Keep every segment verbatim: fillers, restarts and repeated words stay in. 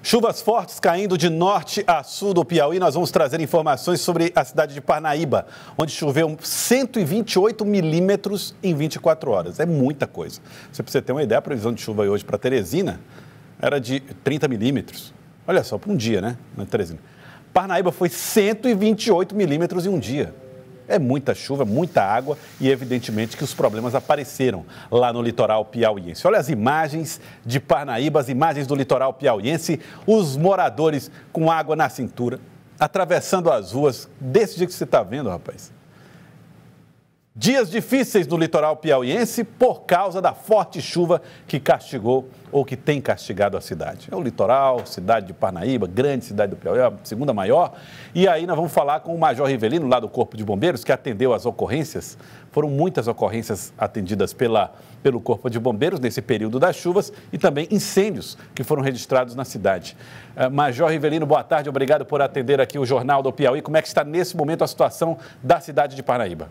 Chuvas fortes caindo de norte a sul do Piauí. Nós vamos trazer informações sobre a cidade de Parnaíba, onde choveu cento e vinte e oito milímetros em vinte e quatro horas. É muita coisa. Você precisa ter uma ideia, a previsão de chuva hoje para Teresina era de trinta milímetros. Olha só, para um dia, né? Na Teresina. Parnaíba foi cento e vinte e oito milímetros em um dia. É muita chuva, muita água e, evidentemente, que os problemas apareceram lá no litoral piauiense. Olha as imagens de Parnaíba, as imagens do litoral piauiense, os moradores com água na cintura, atravessando as ruas, desse jeito que você está vendo, rapaz. Dias difíceis no litoral piauiense por causa da forte chuva que castigou ou que tem castigado a cidade. É o litoral, cidade de Parnaíba, grande cidade do Piauí, a segunda maior. E aí nós vamos falar com o Major Rivelino, lá do Corpo de Bombeiros, que atendeu as ocorrências. Foram muitas ocorrências atendidas pela, pelo Corpo de Bombeiros nesse período das chuvas e também incêndios que foram registrados na cidade. Uh, Major Rivelino, boa tarde, obrigado por atender aqui o Jornal do Piauí. Como é que está nesse momento a situação da cidade de Parnaíba?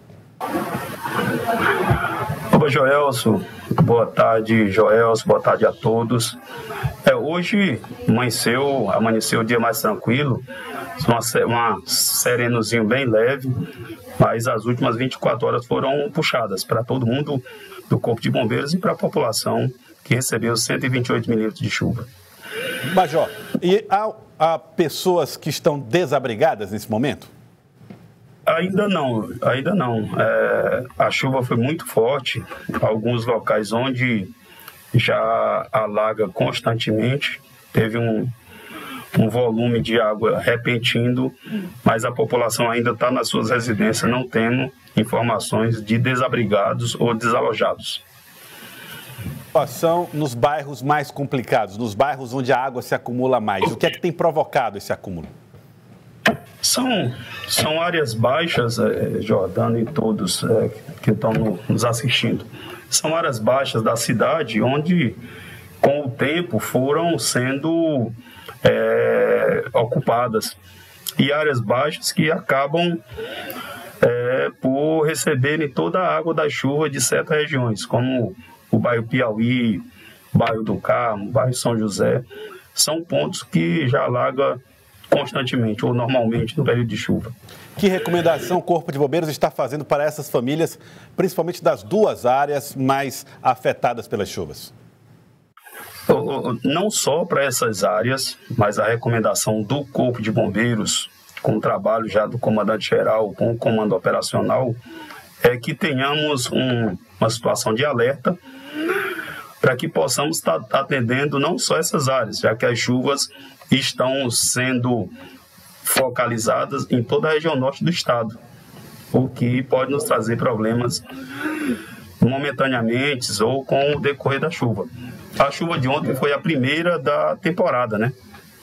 Opa, Joelson, boa tarde, Joelson, boa tarde a todos. É, hoje amanheceu, amanheceu o dia mais tranquilo, uma, uma serenozinho bem leve, mas as últimas vinte e quatro horas foram puxadas para todo mundo do Corpo de Bombeiros e para a população que recebeu cento e vinte e oito milímetros de chuva. Major, e há, há pessoas que estão desabrigadas nesse momento? Ainda não, ainda não. É, a chuva foi muito forte, alguns locais onde já alaga constantemente, teve um, um volume de água repentino, mas a população ainda está nas suas residências, não tendo informações de desabrigados ou desalojados. Situação nos bairros mais complicados, nos bairros onde a água se acumula mais. O que é que tem provocado esse acúmulo? São, são áreas baixas, é, Jordano e todos é, que estão no, nos assistindo. São áreas baixas da cidade onde, com o tempo, foram sendo é, ocupadas. E áreas baixas que acabam é, por receberem toda a água da chuva de certas regiões, como o bairro Piauí, o bairro do Carmo, o bairro São José. São pontos que já alaga constantemente ou normalmente no período de chuva. Que recomendação o Corpo de Bombeiros está fazendo para essas famílias, principalmente das duas áreas mais afetadas pelas chuvas? Não só para essas áreas, mas a recomendação do Corpo de Bombeiros, com o trabalho já do comandante-geral, com o comando operacional, é que tenhamos um, uma situação de alerta para que possamos estar atendendo não só essas áreas, já que as chuvas estão sendo focalizadas em toda a região norte do estado, o que pode nos trazer problemas momentaneamente ou com o decorrer da chuva. A chuva de ontem foi a primeira da temporada, né?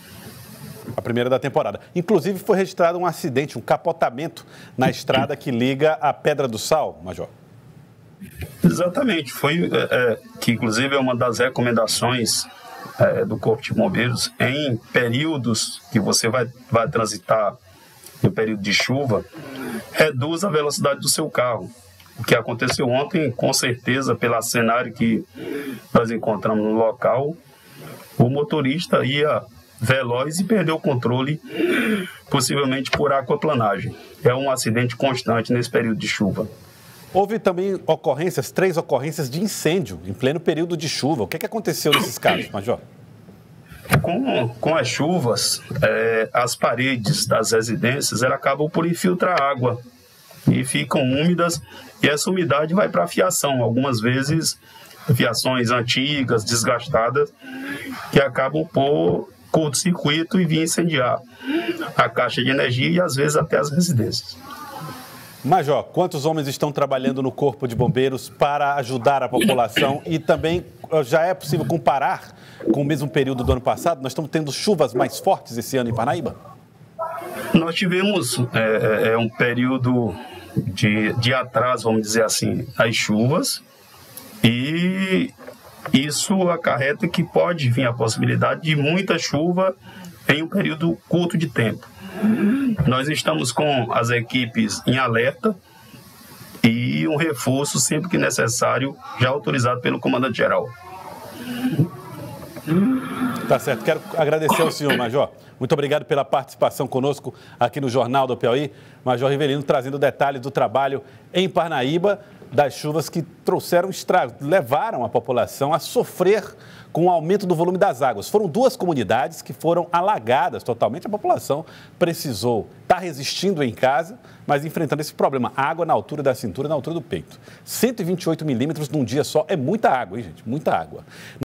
A primeira da temporada. Inclusive foi registrado um acidente, um capotamento na estrada que liga a Pedra do Sal, Major. Exatamente, foi é, é, que inclusive é uma das recomendações é, do Corpo de Bombeiros em períodos que você vai, vai transitar no período de chuva, reduz a velocidade do seu carro. O que aconteceu ontem, com certeza, pelo cenário que nós encontramos no local, o motorista ia veloz e perdeu o controle, possivelmente por aquaplanagem. É um acidente constante nesse período de chuva. Houve também ocorrências, três ocorrências de incêndio em pleno período de chuva. O que é que aconteceu nesses casos, Major? Com, com as chuvas, é, as paredes das residências elas acabam por infiltrar água e ficam úmidas, e essa umidade vai para a fiação. Algumas vezes, fiações antigas, desgastadas, que acabam por curto-circuito e vir incendiar a caixa de energia e às vezes até as residências. Major, quantos homens estão trabalhando no Corpo de Bombeiros para ajudar a população? E também já é possível comparar com o mesmo período do ano passado? Nós estamos tendo chuvas mais fortes esse ano em Parnaíba? Nós tivemos é, é, um período de, de atraso, vamos dizer assim, as chuvas, e isso acarreta que pode vir a possibilidade de muita chuva em um período curto de tempo. Nós estamos com as equipes em alerta e um reforço sempre que necessário, já autorizado pelo comandante-geral. Tá certo. Quero agradecer ao senhor, Major. Muito obrigado pela participação conosco aqui no Jornal do Piauí. Major Rivelino trazendo detalhes do trabalho em Parnaíba, das chuvas que trouxeram estragos, levaram a população a sofrer com o aumento do volume das águas. Foram duas comunidades que foram alagadas totalmente. A população precisou estar resistindo em casa, mas enfrentando esse problema. Água na altura da cintura, na altura do peito. cento e vinte e oito milímetros num dia só é muita água, hein, gente? Muita água.